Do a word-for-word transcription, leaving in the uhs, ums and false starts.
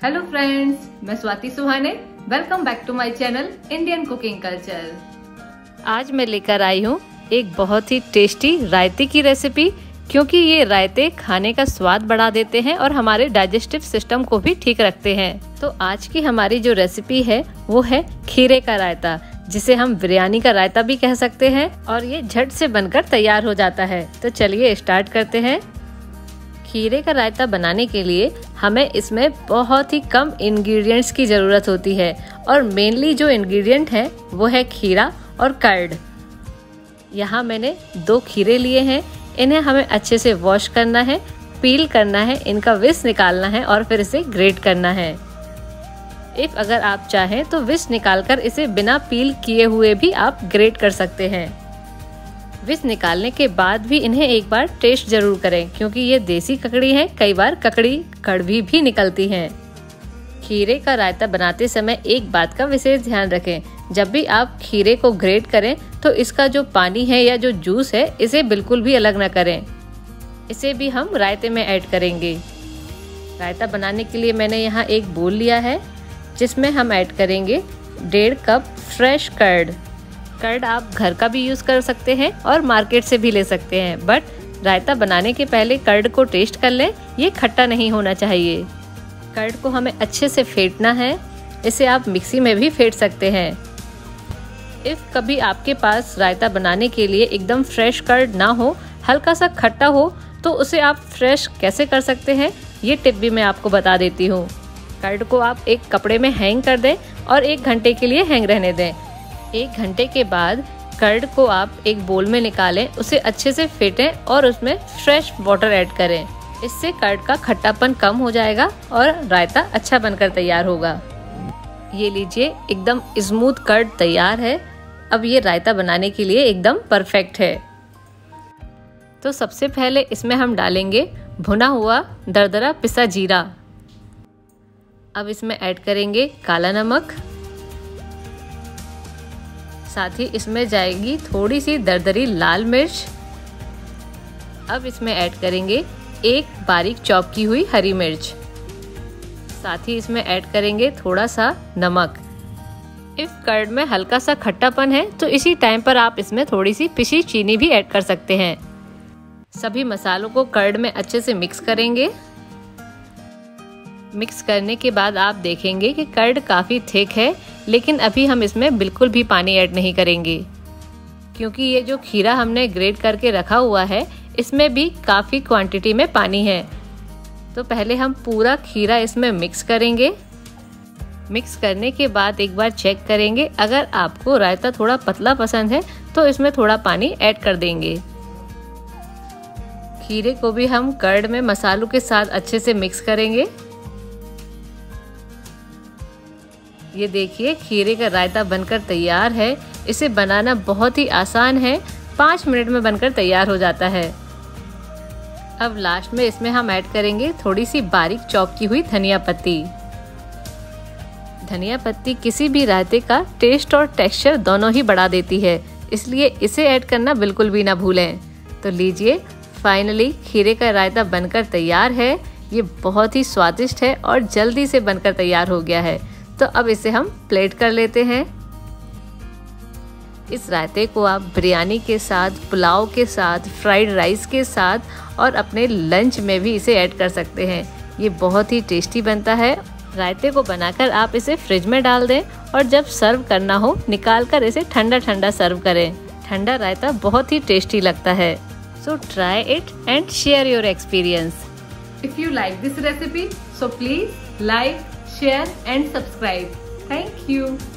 Hello friends, मैं Swati Suhane. Welcome back to my channel Indian cooking culture. आज मैं लेकर आई हूँ एक बहुत ही टेस्टी रायते की रेसिपी, क्योंकि ये रायते खाने का स्वाद बढ़ा देते हैं और हमारे डाइजेस्टिव सिस्टम को भी ठीक रखते हैं। तो आज की हमारी जो रेसिपी है वो है खीरे का रायता, जिसे हम बिरयानी का रायता भी कह सकते हैं, और ये झट से बनकर तैयार हो जाता है। तो चलिए स्टार्ट करते हैं। खीरे का रायता बनाने के लिए हमें इसमें बहुत ही कम इंग्रेडिएंट्स की ज़रूरत होती है, और मेनली जो इंग्रेडिएंट है वो है खीरा और कर्ड। यहाँ मैंने दो खीरे लिए हैं। इन्हें हमें अच्छे से वॉश करना है, पील करना है, इनका विस निकालना है और फिर इसे ग्रेट करना है। इफ़ अगर आप चाहें तो विस निकालकर इसे बिना पील किए हुए भी आप ग्रेट कर सकते हैं। विस निकालने के बाद भी इन्हें एक बार टेस्ट जरूर करें, क्योंकि ये देसी ककड़ी है, कई बार ककड़ी कड़वी भी निकलती हैं। खीरे का रायता बनाते समय एक बात का विशेष ध्यान रखें, जब भी आप खीरे को ग्रेट करें तो इसका जो पानी है या जो जूस है इसे बिल्कुल भी अलग ना करें। इसे भी हम रायते में ऐड करेंगे। रायता बनाने के लिए मैंने यहाँ एक बोल लिया है, जिसमें हम ऐड करेंगे डेढ़ कप फ्रेश कर्ड। कर्ड आप घर का भी यूज़ कर सकते हैं और मार्केट से भी ले सकते हैं, बट रायता बनाने के पहले कर्ड को टेस्ट कर लें, ये खट्टा नहीं होना चाहिए। कर्ड को हमें अच्छे से फेंटना है। इसे आप मिक्सी में भी फेंट सकते हैं। इफ़ कभी आपके पास रायता बनाने के लिए एकदम फ्रेश कर्ड ना हो, हल्का सा खट्टा हो, तो उसे आप फ्रेश कैसे कर सकते हैं ये टिप भी मैं आपको बता देती हूँ। कर्ड को आप एक कपड़े में हैंग कर दें और एक घंटे के लिए हैंग रहने दें। एक घंटे के बाद कर्ड को आप एक बोल में निकालें, उसे अच्छे से फेंटें और उसमें फ्रेश वाटर ऐड करें। इससे कर्ड का खट्टापन कम हो जाएगा और रायता अच्छा बनकर तैयार होगा। ये लीजिए, एकदम स्मूथ कर्ड तैयार है। अब ये रायता बनाने के लिए एकदम परफेक्ट है। तो सबसे पहले इसमें हम डालेंगे भुना हुआ दरदरा पिसा जीरा। अब इसमें ऐड करेंगे काला नमक। साथ ही इसमें जाएगी थोड़ी सी दरदरी लाल मिर्च। अब इसमें ऐड करेंगे एक बारीक चॉप की हुई हरी मिर्च। साथ ही इसमें ऐड करेंगे थोड़ा सा नमक। इफ़ कर्ड में हल्का सा खट्टापन है तो इसी टाइम पर आप इसमें थोड़ी सी पिसी चीनी भी ऐड कर सकते हैं। सभी मसालों को कर्ड में अच्छे से मिक्स करेंगे। मिक्स करने के बाद आप देखेंगे कि कर्ड काफ़ी थिक है, लेकिन अभी हम इसमें बिल्कुल भी पानी ऐड नहीं करेंगे, क्योंकि ये जो खीरा हमने ग्रेट करके रखा हुआ है इसमें भी काफ़ी क्वांटिटी में पानी है। तो पहले हम पूरा खीरा इसमें मिक्स करेंगे। मिक्स करने के बाद एक बार चेक करेंगे। अगर आपको रायता थोड़ा पतला पसंद है तो इसमें थोड़ा पानी ऐड कर देंगे। खीरे को भी हम कर्ड में मसालों के साथ अच्छे से मिक्स करेंगे। ये देखिए, खीरे का रायता बनकर तैयार है। इसे बनाना बहुत ही आसान है, पाँच मिनट में बनकर तैयार हो जाता है। अब लास्ट में इसमें हम ऐड करेंगे थोड़ी सी बारीक चॉप की हुई धनिया पत्ती। धनिया पत्ती किसी भी रायते का टेस्ट और टेक्सचर दोनों ही बढ़ा देती है, इसलिए इसे ऐड करना बिल्कुल भी ना भूलें। तो लीजिए, फाइनली खीरे का रायता बनकर तैयार है। ये बहुत ही स्वादिष्ट है और जल्दी से बनकर तैयार हो गया है। तो अब इसे हम प्लेट कर लेते हैं। इस रायते को आप बिरयानी के साथ, पुलाव के साथ, फ्राइड राइस के साथ और अपने लंच में भी इसे ऐड कर सकते हैं। ये बहुत ही टेस्टी बनता है। रायते को बनाकर आप इसे फ्रिज में डाल दें और जब सर्व करना हो निकाल कर इसे ठंडा ठंडा सर्व करें। ठंडा रायता बहुत ही टेस्टी लगता है। So try it and share your experience. If you like this recipe, so please like, share and subscribe. Thank you.